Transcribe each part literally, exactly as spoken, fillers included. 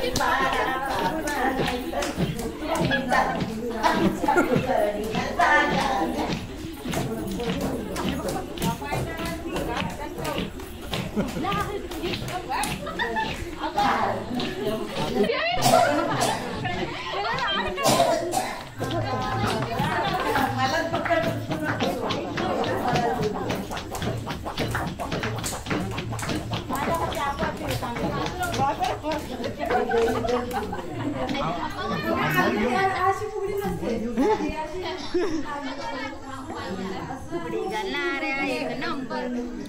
एक number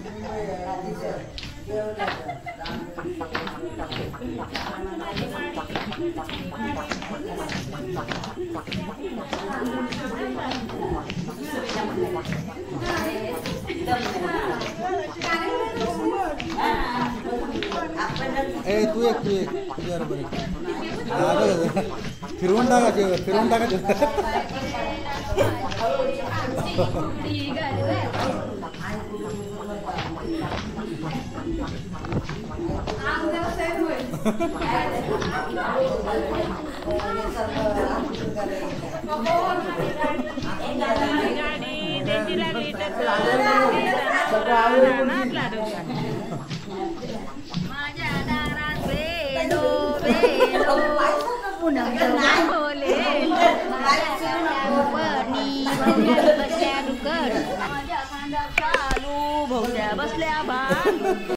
A तू एक तू एक तुझ्या बरोबर फिरवून टाकायचे फिरवून टाकायचे माझ्या दारात बेलो बेलो पुनम बोले पणी बसल्या दुकर माझ्या खांद्यात चालू भोवत्या बसल्या बा